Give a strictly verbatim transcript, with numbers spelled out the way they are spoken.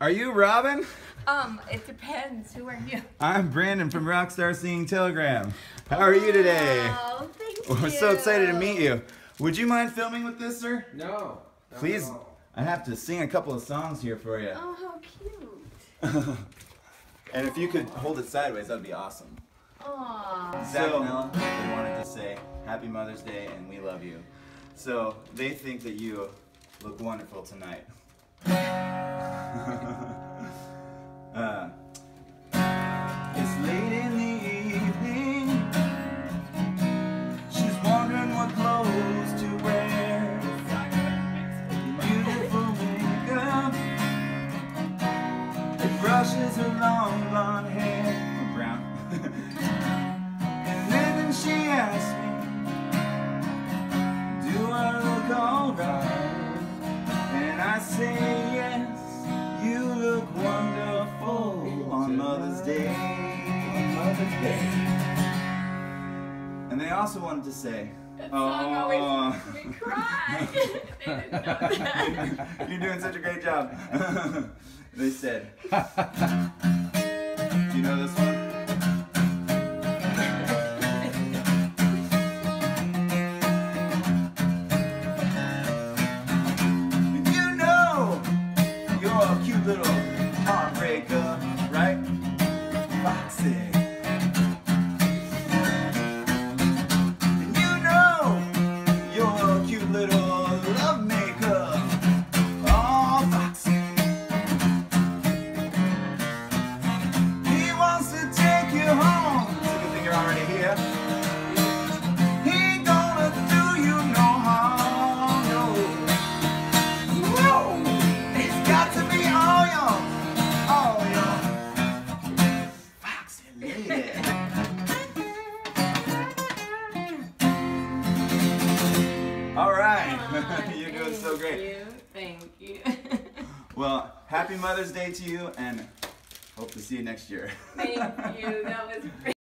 Are you Robin? Um, it depends. Who are you? I'm Brandon from Rockstar Singing Telegram. How are you today? Oh, thank We're you. so excited to meet you. Would you mind filming with this, sir? No. not Please. at all. I have to sing a couple of songs here for you. Oh, how cute. And if you could hold it sideways, that'd be awesome. Aww. Zach and Ella, they wanted to say Happy Mother's Day and we love you. So they think that you look wonderful tonight. uh, it's late in the evening. She's wondering what clothes to wear. Beautiful makeup. It brushes her long blonde hair. Or brown. And then she asks me, do I look alright? And I say yes, you look wonderful on Mother's Day. On Mother's Day. And they also wanted to say, That song oh, always makes me cry. They didn't know that. you're doing such a great job. They said, do you know this one? You know you're a cute little heartbreaker, right? Foxy. And you know you're a cute little love maker. Oh, Foxy. He wants to take you home. It's a good thing you're already here. He ain't gonna do you no harm, no. Whoa! It's got to be all yours, all yours. Foxy lady. All right, Aw, you're doing so great. Thank you. Thank you. Well, happy Mother's Day to you, and hope to see you next year. Thank you. That was great.